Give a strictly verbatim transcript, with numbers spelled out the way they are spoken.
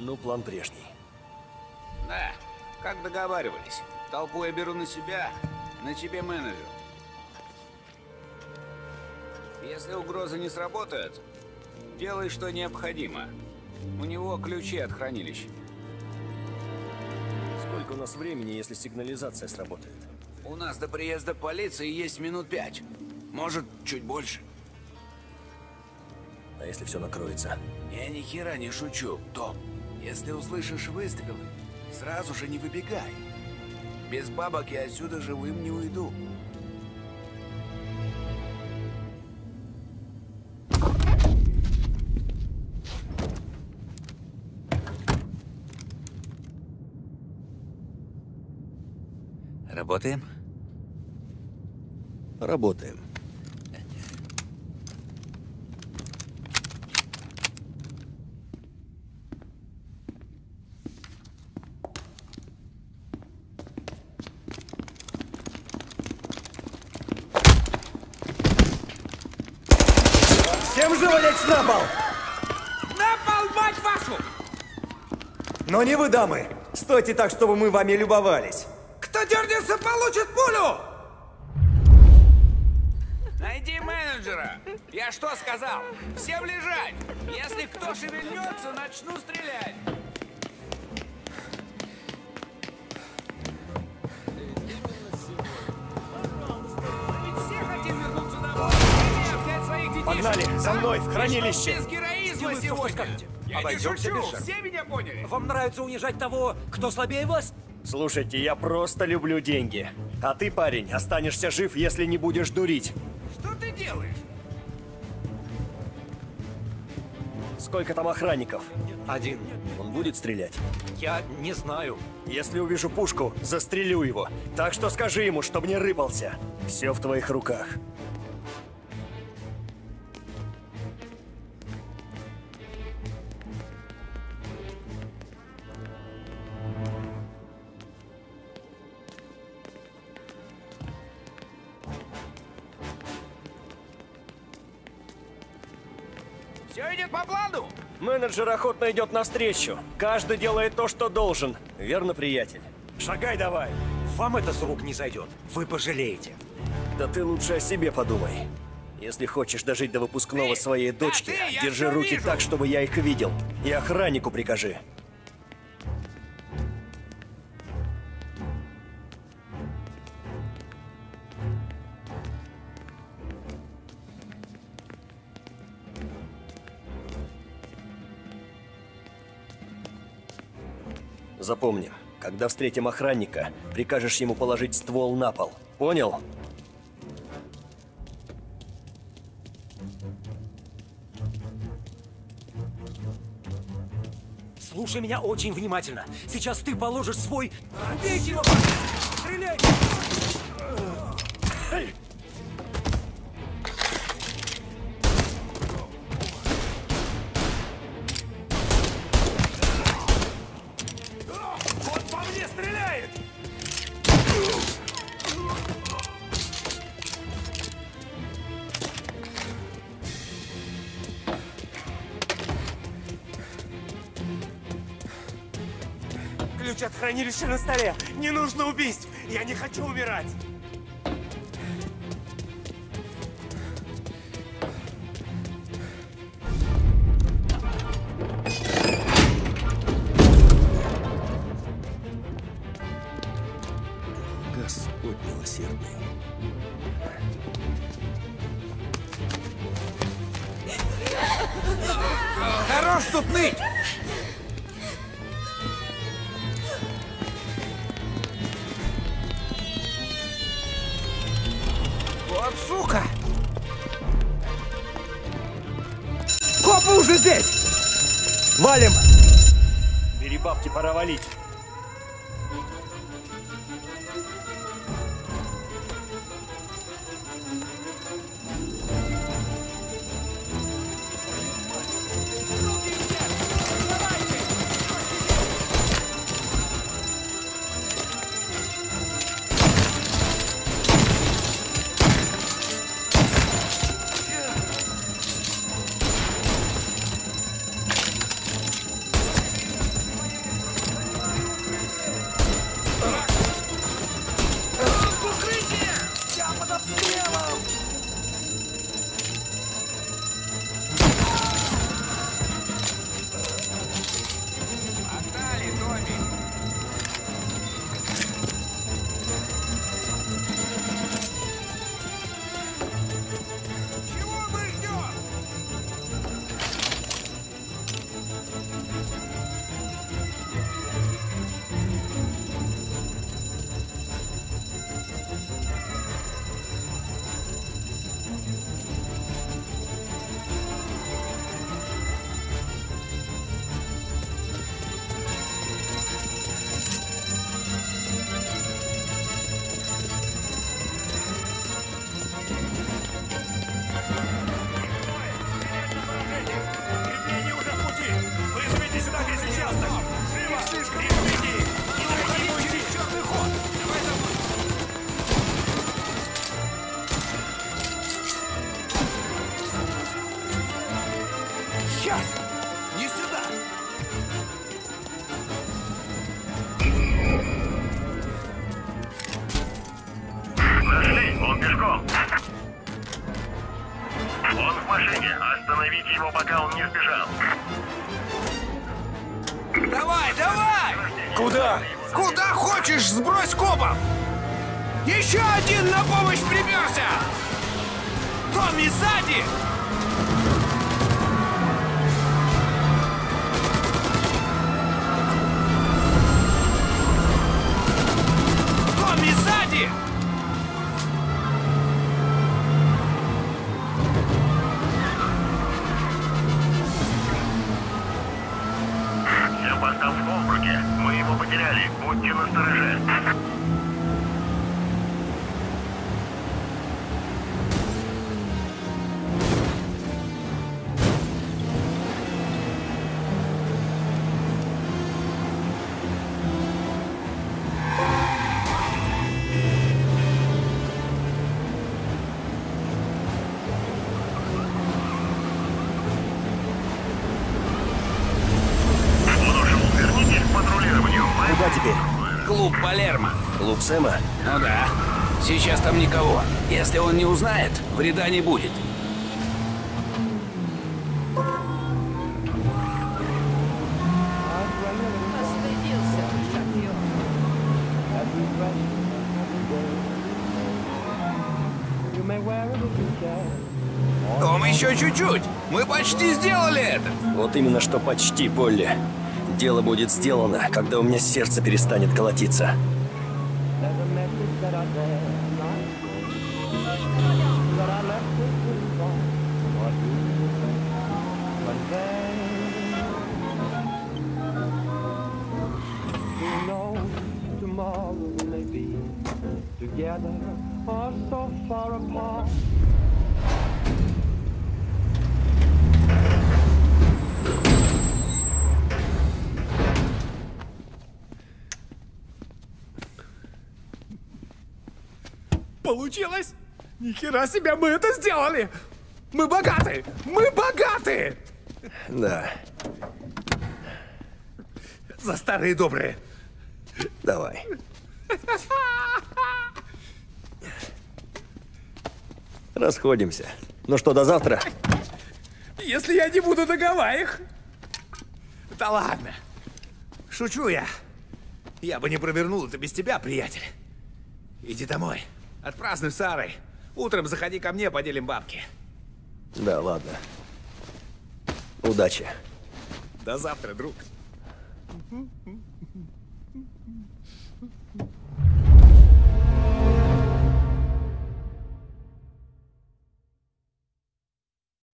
Ну, план прежний. Да, как договаривались. Толпу я беру на себя, на тебе менеджер. Если угрозы не сработают, делай, что необходимо. У него ключи от хранилища. Сколько у нас времени, если сигнализация сработает? У нас до приезда полиции есть минут пять. Может, чуть больше. А если все накроется? Я ни хера не шучу, Том. Если услышишь выстрелы, сразу же не выбегай. Без бабок я отсюда живым не уйду. Работаем? Работаем. Всем живо лечь на пол! На пол, мать вашу! Но не вы, дамы! Стойте так, чтобы мы вами любовались! Кто дернется, получит пулю! Найди менеджера! Я что сказал? Всем лежать! Если кто шевельнется, начну стрелять! Погнали! За мной, в хранилище! Без героизма сегодня! Я не шучу! Все меня поняли! Вам нравится унижать того, кто слабее вас? Слушайте, я просто люблю деньги. А ты, парень, останешься жив, если не будешь дурить. Что ты делаешь? Сколько там охранников? Один. Он будет стрелять? Я не знаю. Если увижу пушку, застрелю его. Так что скажи ему, чтобы не рыпался. Все в твоих руках. Все идет по плану? Менеджер охотно идет навстречу. Каждый делает то, что должен. Верно, приятель? Шагай давай. Вам это с рук не зайдет. Вы пожалеете. Да ты лучше о себе подумай. Если хочешь дожить до выпускного Ты! своей Да дочки, ты, я держи всё руки вижу! так, чтобы я их видел. И охраннику прикажи. Запомни, когда встретим охранника, прикажешь ему положить ствол на пол. Понял? Слушай меня очень внимательно. Сейчас ты положишь свой... Бейте его! Стреляйте! Он по мне стреляет! Ключ от хранилища на столе. Не нужно убийств. Я не хочу умирать. Господь милосердный. Хорош тут ныть! Вот сука! Копы уже здесь! Валим! Бери бабки, пора валить. машине. Остановите его, пока он не сбежал. Давай, давай! Куда? Куда хочешь, сбрось копов! Еще один на помощь приперся! Томми, сзади! Томми, сзади! Всем постам в Холбруке. Мы его потеряли. Будьте настороже. Он ушел. Вернитесь к патрулированию. Мы- Куда теперь? Клуб Палермо. Клуб Сэма? Ну да. Сейчас там никого. Если он не узнает, вреда не будет. Остыдился шофер. Том, еще чуть-чуть. Мы почти сделали это. Вот именно что почти, Полли. Дело будет сделано, когда у меня сердце перестанет колотиться. Together or so far apart. Получилось! Нихера себе, мы это сделали! Мы богаты! Мы богаты! Да, За старые добрые. давай. Расходимся. Ну что, до завтра? Если я не буду на Гавайях. Да ладно. Шучу я. Я бы не провернул это без тебя, приятель. Иди домой. Отпразднуй с Сарой. Утром заходи ко мне, поделим бабки. Да, ладно. Удачи. До завтра, друг.